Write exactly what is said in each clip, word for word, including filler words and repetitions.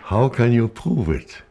how can you prove it?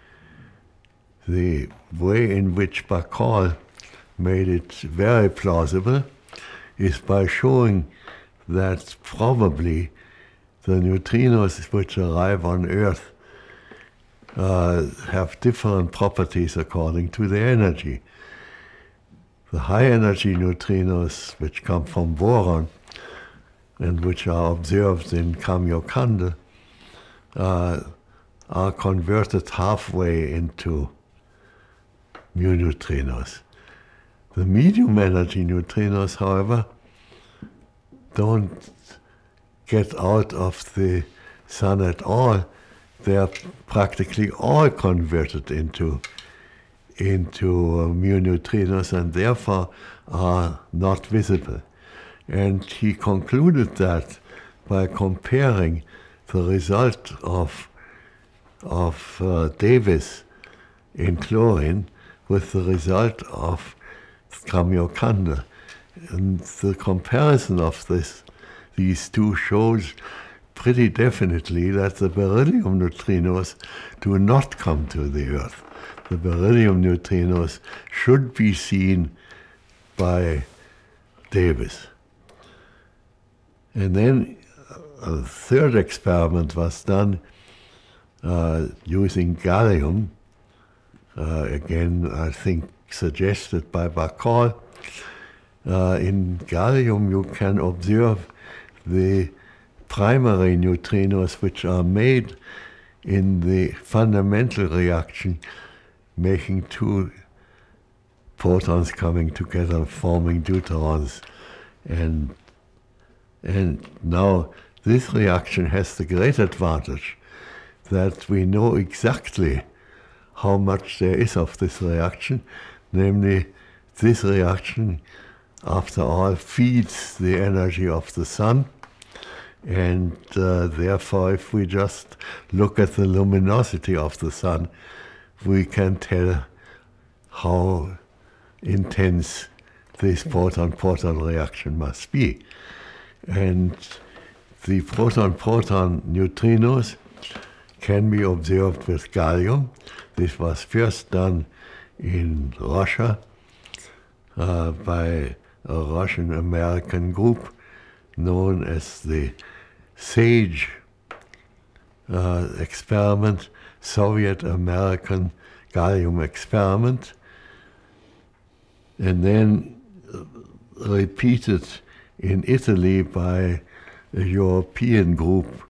The way in which Bahcall made it very plausible is by showing that probably the neutrinos which arrive on Earth uh, have different properties according to their energy. The high energy neutrinos, which come from boron and which are observed in Kamiokande, uh, are converted halfway into µ-neutrinos. The medium energy neutrinos, however, don't get out of the sun at all. They are practically all converted into, into uh, µ-neutrinos and therefore are not visible. And he concluded that by comparing the result of, of uh, Davis in chlorine with the result of Kamiokande. And the comparison of this, these two shows pretty definitely that the beryllium neutrinos do not come to the Earth. The beryllium neutrinos should be seen by Davis. And then a third experiment was done uh, using gallium, uh, again I think suggested by Bahcall. Uh, in gallium you can observe the primary neutrinos which are made in the fundamental reaction, making two protons coming together, forming deuterons. And, and now this reaction has the great advantage that we know exactly how much there is of this reaction, namely this reaction, after all, feeds the energy of the sun, and uh, therefore if we just look at the luminosity of the sun, we can tell how intense this proton-proton reaction must be. And the proton-proton neutrinos can be observed with gallium. This was first done in Russia uh, by a Russian-American group known as the SAGE uh, experiment, Soviet-American Gallium Experiment, and then repeated in Italy by a European group